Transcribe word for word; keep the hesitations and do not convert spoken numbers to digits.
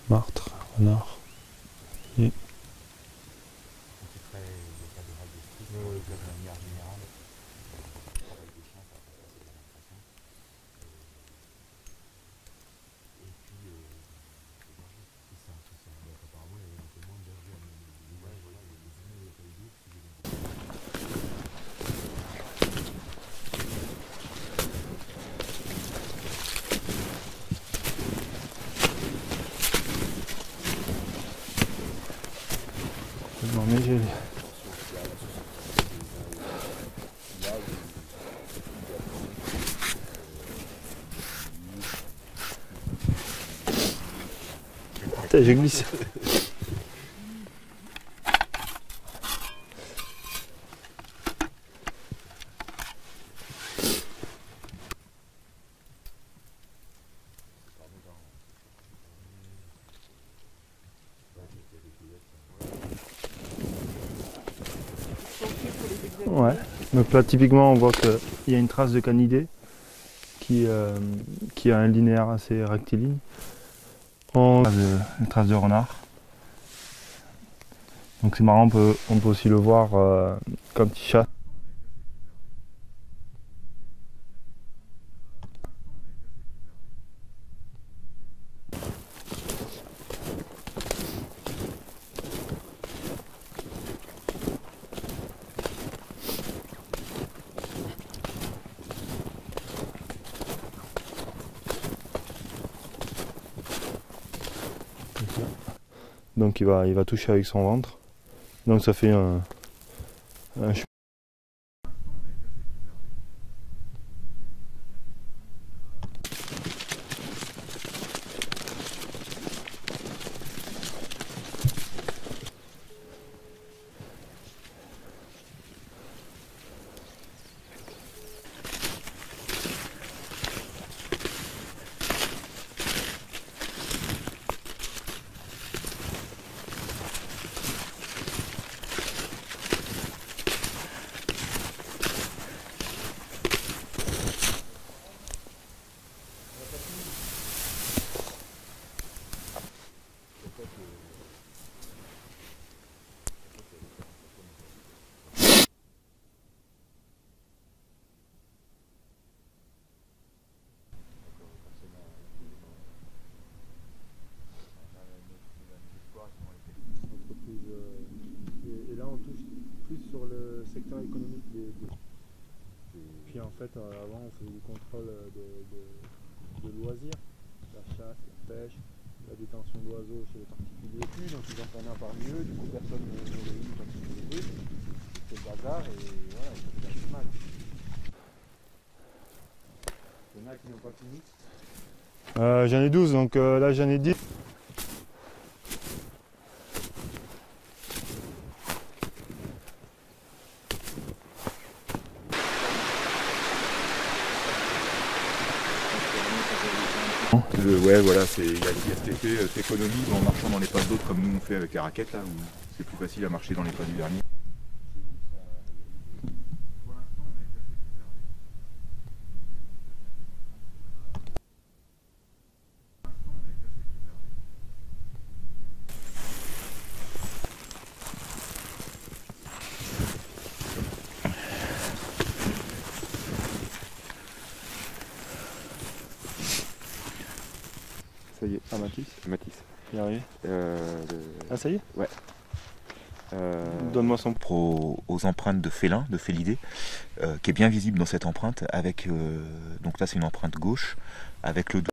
martre, renard. Et... Non mais j'ai... Putain, j'ai glissé. Ouais, donc là typiquement on voit qu'il y a une trace de canidé qui, euh, qui a un linéaire assez rectiligne. On a une trace de renard. Donc c'est marrant, on peut, on peut aussi le voir euh, comme petit chat. Donc il va, il va toucher avec son ventre. Donc ça fait un, un chemin. Et là on touche plus sur le secteur économique des, des... Puis en fait euh, avant on faisait du contrôle de, de, de loisirs, la chasse, la pêche, la détention d'oiseaux chez les particuliers. Puis donc ils en prenaient un parmi eux, du coup personne ne les eu quand ils les trucs. C'est le bazar et voilà, ils ont fait mal. Il y en a qui n'ont pas fini. Euh, j'en ai douze, donc euh, là j'en ai dix. Euh, ouais, voilà, il y, y a cet effet euh, d'économie en marchant dans les pas d'autres comme nous on fait avec la raquette là, où c'est plus facile à marcher dans les pas du dernier. Ça y est, ah Mathis Mathis. Il arrive. Euh, le... Ah ça y est. Ouais. Euh... Donne-moi son pro aux empreintes de félin, de félidés, euh, qui est bien visible dans cette empreinte avec, euh, donc là c'est une empreinte gauche, avec le